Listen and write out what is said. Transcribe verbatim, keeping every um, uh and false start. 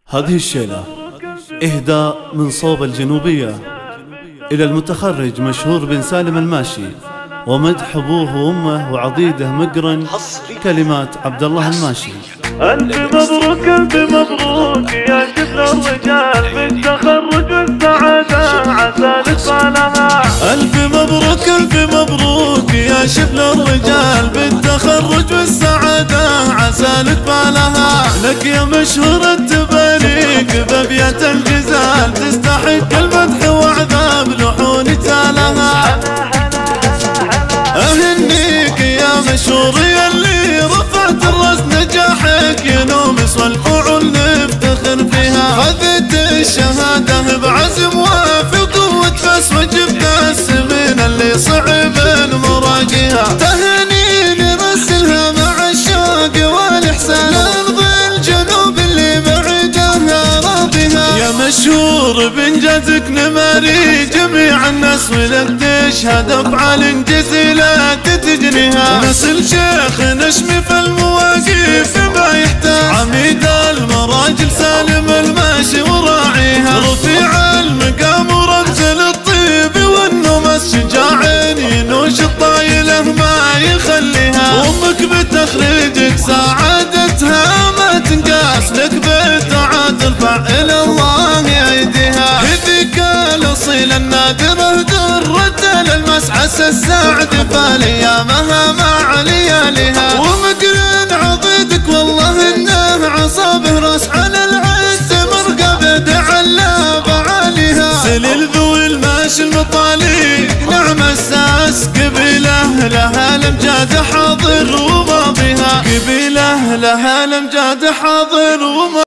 هذه الشيلة إهداء من صوب الجنوبية إلى المتخرج مشهور بن سالم الماشي، ومدح أبوه وأمه وعضيده مقرن، كلمات عبد الله الماشي. ألف مبروك ألف مبروك يا شبل الرجال بالتخرج والسعادة عسى لقبالها. ألف مبروك ألف مبروك يا شبل الرجال بالتخرج والسعادة عسى لقبالها. لك يا مشهور التباريك بأبيات الجزال تستحق المدح وعذاب لحون تالها. أهنيك يا مشهور يلي رفعت الراس نجاحك ينوم والفعل نفتخر فيها. خذت الشهادة بعزم وافي وقوة بس وجبت السمين اللي صعب مراجيها. تهانيني رسلها مع الشوق والإحسان أرض الجنوب اللي بعدها راضيها. يا مشهور بإنجازك نماري جميع الناس ولك تشهد أفعال جزيلة تجنيها. نسل شيخ نشمي في المواقف ما يحتاج عميد المراجل سالم الماشي وراعيها. رفيع المقام ورمز للطيب والنمس شجاع ينوش الطايله ما يخليها. وامك بتخريجك سعادتها ما تنقاس لك بالتعاد فعل الله يأيديها. هذيك الاصيله النادره درة للمس عسى السعد فالايامها مع لياليها. ومقرن عضيدك والله انه عصابه راس على العز مرقبه دعلا بعاليها. سليل ذوي الماشي المطاليق نعم الساس قبيله لها الامجاد حاضر وماضيها. قبيله لها الامجاد حاضر وماضيها.